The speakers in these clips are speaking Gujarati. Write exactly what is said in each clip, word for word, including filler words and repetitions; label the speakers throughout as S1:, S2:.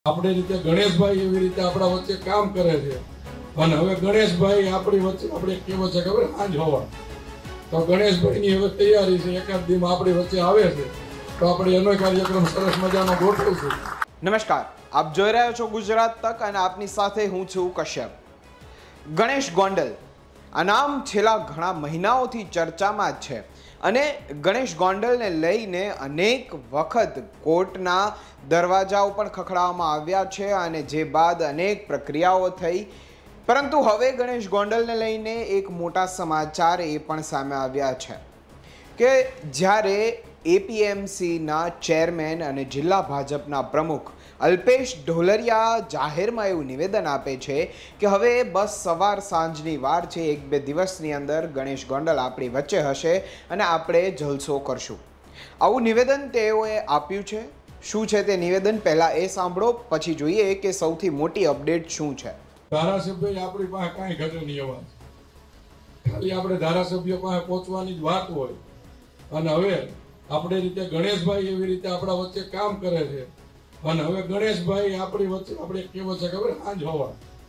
S1: આપણે રીતે ગણેશભાઈ એવી રીતે આપણા વચ્ચે કામ કરે છે અને હવે ગણેશભાઈ આપણી વચ્ચે આપણે કેવો છે ખબર આજ હોવા તો ગણેશભાઈની હવે તૈયારી છે એકાદ દીમાં આપણી વચ્ચે આવે છે તો આપણે એનો કાર્યક્રમ સરસ મજાનો ગોઠવીશું।
S2: નમસ્કાર, આપ જોઈ રહ્યા છો ગુજરાત તક અને આપની સાથે હું છું કશ્યપ। ગણેશ ગોંડલ આ નામ છેલ્લા ઘણા મહિનાઓથી ચર્ચામાં જ છે અને ગણેશ ગોંડલને લઈને અનેક વખત કોર્ટના દરવાજાઓ પણ ખખડાવવામાં આવ્યા છે અને જે બાદ અનેક પ્રક્રિયાઓ થઈ, પરંતુ હવે ગણેશ ગોંડલને લઈને એક મોટા સમાચાર એ પણ સામે આવ્યા છે કે જ્યારે એપીએમસીના ચેરમેન અને જિલ્લા ભાજપના પ્રમુખ અલ્પેશ ઢોલરિયા જાહેરમાં એવું નિવેદન આપે છે કે હવે બસ સવાર સાંજની વાર છે, એક બે દિવસની અંદર ગણેશ ગોંડલ આપણી વચ્ચે હશે અને આપણે જલસો કરશું। આવું નિવેદન તેઓએ આપ્યું છે। શું છે તે નિવેદન પહેલા એ સાંભળો, પછી જોઈએ કે સૌથી મોટી અપડેટ શું છે।
S1: ધારાસભ્ય આપણી પાસે કાંઈ ઘટે નહીં અવાજ, ખાલી આપણે ધારાસભ્ય પાસે પહોંચવાની જ વાત હોય અને હવે આપણે રીતે ગણેશભાઈ એવી રીતે આપણા વચ્ચે કામ કરે છે અને હવે ગણેશભાઈ આપણી વચ્ચે આપણે કેવો છે ખબર આજ હોવા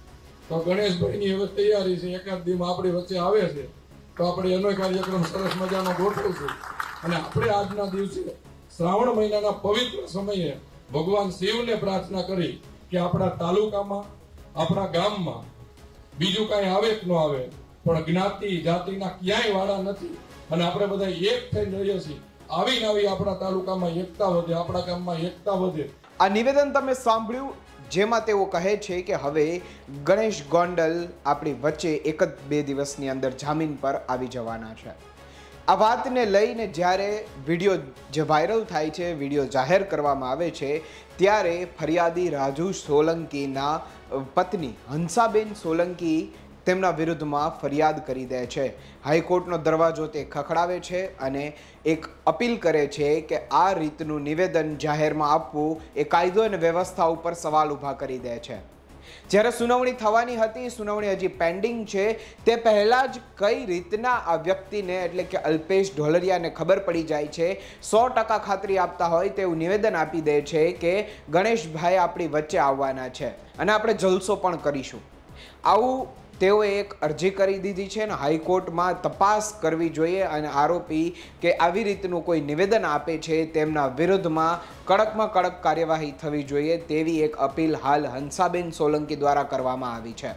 S1: તો ગણેશભાઈની હવે તૈયારી છે એકાદ દીમાં આપણી વચ્ચે આવે છે તો આપણે એનો કાર્યક્રમ સરસ મજાનો ગોઠવીશું અને આપણે આજના દિવસે શ્રાવણ મહિનાના પવિત્ર સમયે ભગવાન શિવને પ્રાર્થના કરી કે આપણા તાલુકામાં આપણા ગામમાં બીજું કાંઈ આવે કે ન આવે પણ જ્ઞાતિ જાતિના ક્યાંય વાળા નથી અને આપણે બધા એક થઈને રહીએ છીએ। આવી નવી આપણા તાલુકામાં એકતા વધે, આપણા ગામમાં એકતા વધે।
S2: આ નિવેદન તમે સાંભળ્યું જેમાં તેઓ કહે છે કે હવે ગણેશ ગોંડલ આપણી વચ્ચે એક જ બે દિવસની અંદર જામીન પર આવી જવાના છે। આ વાતને લઈને જ્યારે વિડીયો જે વાયરલ થાય છે, વિડીયો જાહેર કરવામાં આવે છે, ત્યારે ફરિયાદી રાજુ સોલંકીના પત્ની હંસાબેન સોલંકી તેમના વિરુદ્ધમાં ફરિયાદ કરી દે છે। હાઈકોર્ટનો દરવાજો તે ખખડાવે છે અને એક અપીલ કરે છે કે આ રીતનું નિવેદન જાહેરમાં આપવું એ કાયદો અને વ્યવસ્થા ઉપર સવાલ ઊભા કરી દે છે। જ્યારે સુનાવણી થવાની હતી, સુનાવણી હજી પેન્ડિંગ છે, તે પહેલાં જ કઈ રીતના આ વ્યક્તિને એટલે કે અલ્પેશ ઢોલરિયાને ખબર પડી જાય છે, સો ટકા ખાતરી આપતા હોય તેવું નિવેદન આપી દે છે કે ગણેશભાઈ આપણી વચ્ચે આવવાના છે અને આપણે જલસો પણ કરીશું। આવું તેઓએ એક અરજી કરી દીધી છે અને હાઈકોર્ટમાં તપાસ કરવી જોઈએ અને આરોપી કે આવી રીતનું કોઈ નિવેદન આપે છે તેમના વિરુદ્ધમાં કડકમાં કડક કાર્યવાહી થવી જોઈએ તેવી એક અપીલ હાલ હંસાબેન સોલંકી દ્વારા કરવામાં આવી છે।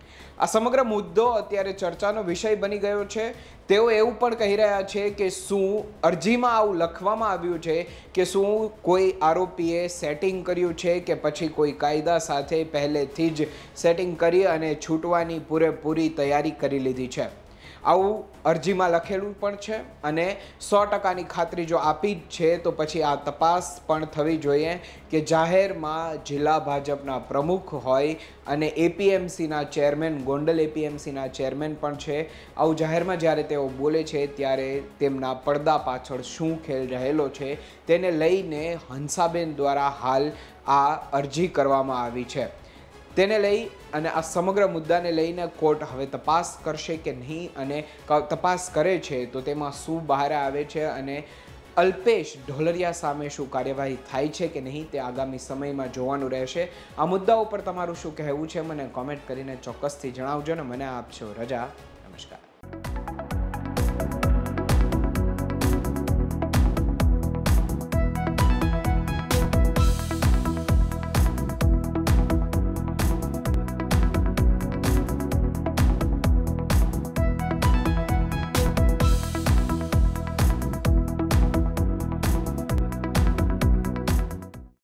S2: આ સમગ્ર મુદ્દો અત્યારે ચર્ચાનો વિષય બની ગયો છે। તેઓ એવું પણ કહી રહ્યા છે કે શું અરજીમાં આવું લખવામાં આવ્યું છે કે શું કોઈ આરોપીએ સેટિંગ કર્યું છે કે પછી કોઈ કાયદા સાથે પહેલેથી જ સેટિંગ કરી અને છૂટવાની પૂરેપૂરી તૈયારી કરી લીધી છે। આવું અરજીમાં લખેલું પણ છે અને સો ટકાની ખાતરી જો આપી જ છે તો પછી આ તપાસ પણ થવી જોઈએ કે જાહેરમાં જિલ્લા ભાજપના પ્રમુખ હોય અને એપીએમસીના ચેરમેન, ગોંડલ એપીએમસીના ચેરમેન પણ છે, આવું જાહેરમાં જ્યારે તેઓ બોલે છે ત્યારે તેમના પડદા પાછળ શું ખેલ રહેલો છે તેને લઈને હંસાબેન દ્વારા હાલ આ અરજી કરવામાં આવી છે। તેને લઈ અને આ સમગ્ર મુદ્દાને લઈને કોર્ટ હવે તપાસ કરશે કે નહીં અને તપાસ કરે છે તો તેમાં શું બહાર આવે છે અને અલ્પેશ ઢોલરિયા સામે શું કાર્યવાહી થાય છે કે નહીં તે આગામી સમયમાં જોવાનું રહેશે। આ મુદ્દા ઉપર તમારું શું કહેવું છે મને કોમેન્ટ કરીને ચોક્કસથી જણાવજો ને મને આપશો રજા। નમસ્કાર।